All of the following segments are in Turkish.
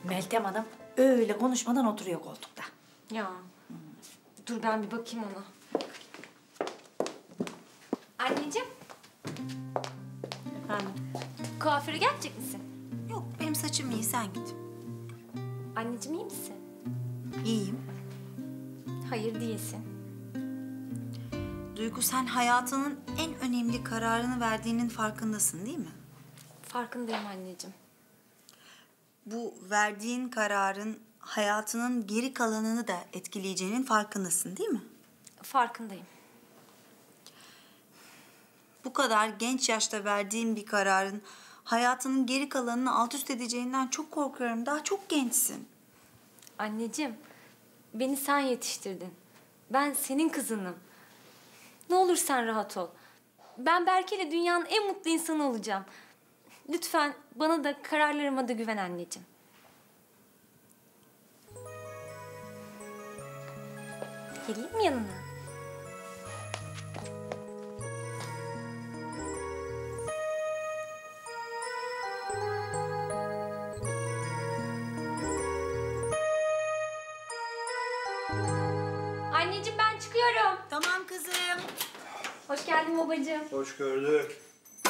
Meltem Hanım öyle konuşmadan oturuyor koltukta. Ya. Dur ben bir bakayım ona. Anneciğim. Efendim? Kuaföre gelecek misin? Yok, benim saçım iyi, sen git. Anneciğim iyi misin? İyiyim. Hayır değilsin. Duygu, sen hayatının en önemli kararını verdiğinin farkındasın değil mi? Farkındayım anneciğim. Bu verdiğin kararın hayatının geri kalanını da etkileyeceğinin farkındasın değil mi? Farkındayım. Bu kadar genç yaşta verdiğin bir kararın hayatının geri kalanını alt üst edeceğinden çok korkuyorum. Daha çok gençsin. Anneciğim, beni sen yetiştirdin. Ben senin kızınım. Ne olur sen rahat ol. Ben Berke'yle dünyanın en mutlu insanı olacağım. Lütfen bana da kararlarıma da güven anneciğim. Geleyim mi yanına? Anneciğim ben çıkıyorum. Tamam kızım. Hoş geldin babacığım. Hoş gördük.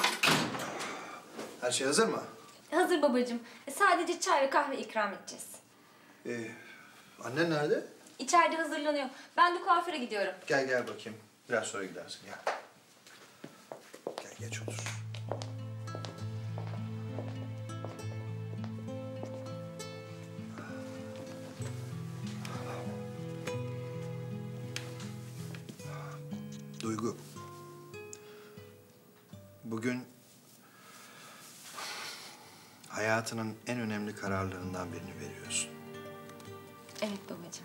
Her şey hazır mı? Hazır babacığım. Sadece çay ve kahve ikram edeceğiz. Annen nerede? İçeride hazırlanıyor. Ben de kuaföre gidiyorum. Gel bakayım. Biraz sonra gidersin. Gel. Gel geç otur. Duygu. Bugün hayatının en önemli kararlarından birini veriyorsun. Evet babacığım.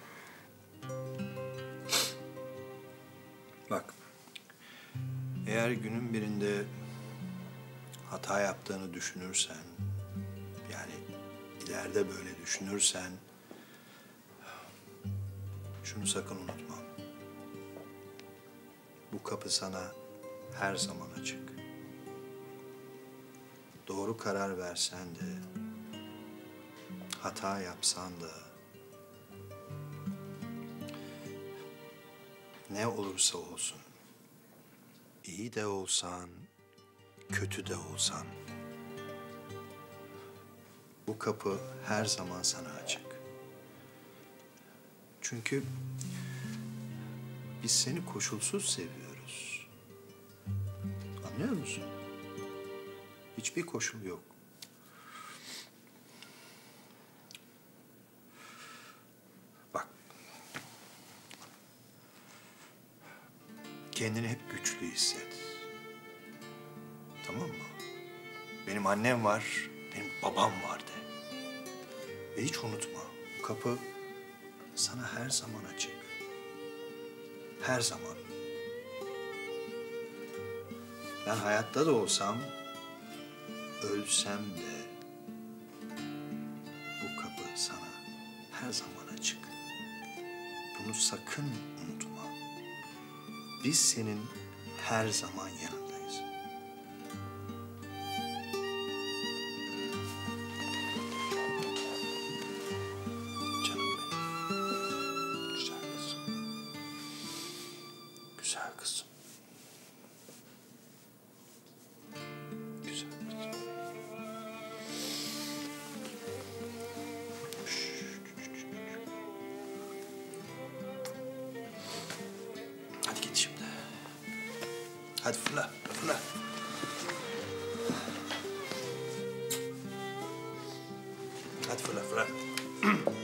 Bak, eğer günün birinde hata yaptığını düşünürsen, yani ileride böyle düşünürsen, şunu sakın unutma. Bu kapı sana her zaman açık. Doğru karar versen de, hata yapsan da, ne olursa olsun, iyi de olsan, kötü de olsan, bu kapı her zaman sana açık. Çünkü biz seni koşulsuz seviyoruz. Anlıyor musun? Hiçbir koşul yok. Bak. Kendini hep güçlü hisset. Tamam mı? Benim annem var, benim babam var de. Ve hiç unutma, bu kapı sana her zaman açık. Her zaman. Ben hayatta da olsam, ölsem de bu kapı sana her zaman açık. Bunu sakın unutma. Biz senin her zaman yanındayız. Canım benim. Güzel kızım. Güzel kızım. Güzel kızım. Hadi git şimdi. Hadi fırla, fırla. Hadi fırla, fırla.